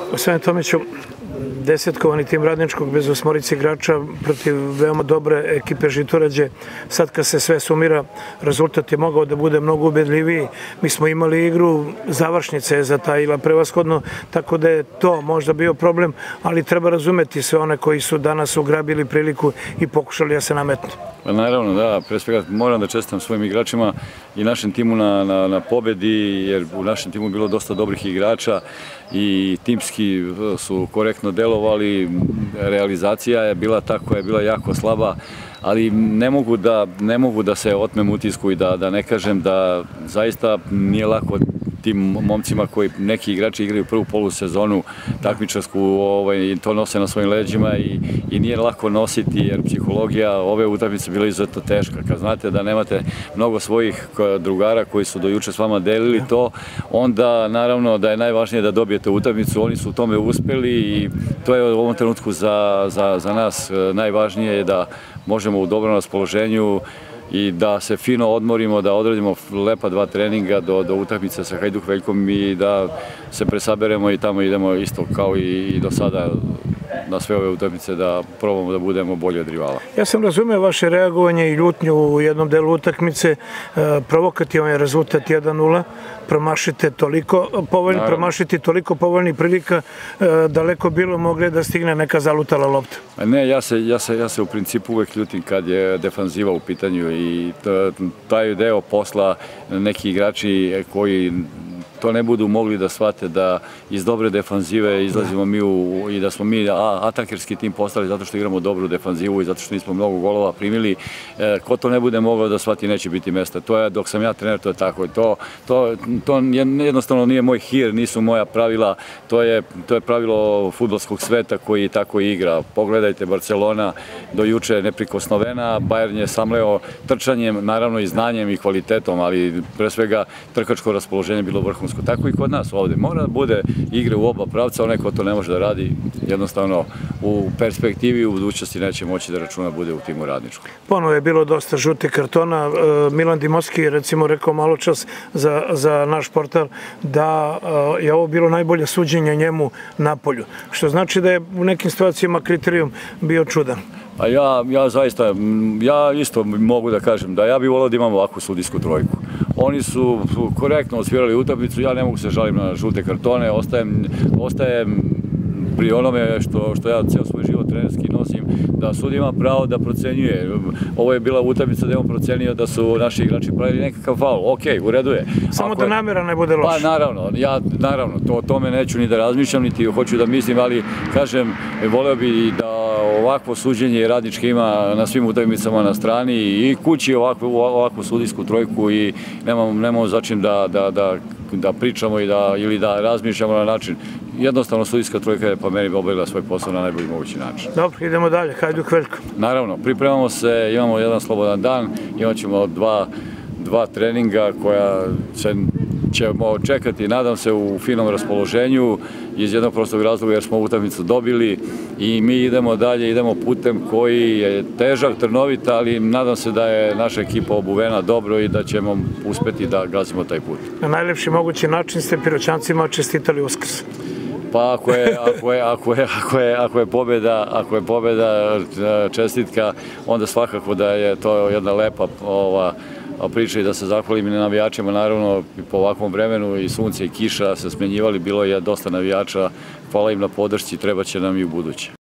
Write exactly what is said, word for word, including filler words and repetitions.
Osvane Tomiću, desetkovani tim Radničkog bez osmorice igrača protiv veoma dobre ekipe Žitorađe. Sad kad se sve sumira, rezultat je mogao da bude mnogo ubedljiviji. Mi smo imali igru, završnica je zatajila prevashodno, tako da je to možda bio problem, ali treba razumeti sve one koji su danas ugrabili priliku i pokušali da se nametnu. Naravno, da, pre svega moram da čestitam svojim igračima i našem timu na, na, na pobedi, jer u našem timu je bilo dosta dobrih igrača i timski su korektno delovali, realizacija je bila ta koja je bila jako slaba, ali ne mogu da, ne mogu da se otmem utisku i da, da ne kažem da zaista nije lako tim momcima koji neki igrači igraju prvu polusezonu takmičarsku, ovaj, to nose na svojim leđima i, i nije lako nositi, jer psihologija ove utakmice bila izuzetno teška. Kad znate da nemate mnogo svojih drugara koji su do juče s vama delili to, onda naravno da je najvažnije da dobijete utakmicu. Oni su u tome uspeli i to je u ovom trenutku za, za, za nas najvažnije je da možemo u dobrom raspoloženju i da se fino odmorimo, da odradimo lepa dva treninga do, do utakmice sa Hajduk Veljkom i da se presaberemo i tamo idemo isto kao i, i do sada na sve ove utakmice da probamo da budemo bolji od rivala. Ja sam razumeo vaše reagovanje i ljutnju u jednom delu utakmice. Provokativan je rezultat jedan nula. Promašite toliko povoljni, promašiti toliko povoljnih prilika, daleko bilo mogli da stigne neka zalutala lopta. Ne, ja se, ja se, ja se u principu uvek ljutim kad je defanziva u pitanju i taj deo posla neki igrači koji to ne budu mogli da shvate da iz dobre defanzive izlazimo mi u, i da smo mi atakerski tim postali zato što igramo dobru defanzivu i zato što nismo mnogo golova primili. E, ko to ne bude mogao da shvati, neće biti mesta. To je, dok sam ja trener, to je tako. To, to, to jednostavno nije moj hir, nisu moja pravila. To je, to je pravilo fudbalskog sveta koji tako igra. Pogledajte, Barcelona do juče neprikosnovena, Bayern je samleo trčanjem, naravno i znanjem i kvalitetom, ali pre svega trkačko raspoloženje bilo vrhunsko. Tako i kod nas ovde. Mora da bude igre u oba pravca, onaj ko to ne može da radi, jednostavno u perspektivi u budućnosti neće moći da računa bude u timu Radničku. Ponovo je bilo dosta žutih kartona. Milan Dimovski je recimo rekao malo čas za, za naš portal da je ovo bilo najbolje suđenje njemu na polju. Što znači da je u nekim situacijama kriterijum bio čudan. A ja, ja zaista, ja isto mogu da kažem da ja bih volao da imam ovakvu sudijsku trojku. Oni su korektno osvirali utakmicu, ja ne mogu se žalim na žute kartone, ostajem, ostajem pri onome što, što ja ceo svoj život trenerski nosim, da sud ima pravo da procenjuje. Ovo je bila utakmica da je on procenio da su naši igrači pravili nekakav faul. Ok, u redu je. Samo da namera ne bude loša. Pa naravno, ja naravno, to, o tome neću ni da razmišljam, niti hoću da mislim, ali kažem, voleo bi da ovakvo suđenje Radničke ima na svim utakmicama na strani i kući ovakvu, ovakvu sudijsku trojku i nemamo, nemamo začin da, da, da, da pričamo i da, ili da razmišljamo na način. Jednostavno, sudijska trojka je po meni obavila svoj posao na najbolji mogući način. Dobro, idemo dalje. Hajduk Veljko. Naravno, pripremamo se, imamo jedan slobodan dan, imat ćemo dva, dva treninga koja se ćemo čekati, nadam se, u finom raspoloženju iz jednog prostog razloga jer smo utakmicu dobili i mi idemo dalje, idemo putem koji je težak, trnovit, ali nadam se da je naša ekipa obuvena dobro i da ćemo uspeti da gazimo taj put. Na najlepši mogući način ste Piroćancima čestitali Uskrs. Pa ako je, ako je, ako je, ako je, ako je pobjeda, ako je pobjeda čestitka, onda svakako da je to jedna lepa ova priča i da se zahvalim i na navijačima, naravno po ovakvom vremenu i sunce i kiša se smenjivali, bilo je dosta navijača, hvala im na podršci, treba će nam i u buduće.